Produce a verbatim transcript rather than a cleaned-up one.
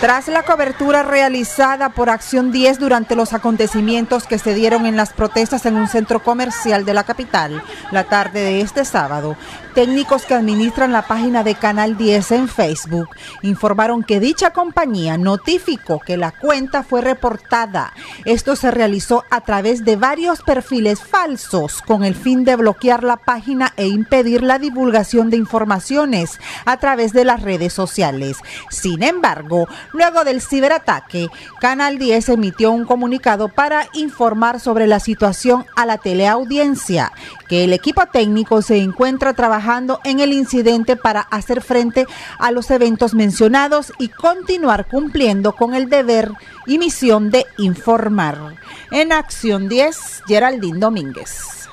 Tras la cobertura realizada por Acción diez durante los acontecimientos que se dieron en las protestas en un centro comercial de la capital, la tarde de este sábado, técnicos que administran la página de Canal diez en Facebook informaron que dicha compañía notificó que la cuenta fue reportada. Esto se realizó a través de varios perfiles falsos con el fin de bloquear la página e impedir la divulgación de informaciones a través de las redes sociales. Sin embargo, luego del ciberataque, Canal diez emitió un comunicado para informar sobre la situación a la teleaudiencia, que el equipo técnico se encuentra trabajando en el incidente para hacer frente a los eventos mencionados y continuar cumpliendo con el deber y misión de informar. En Acción diez, Geraldine Domínguez.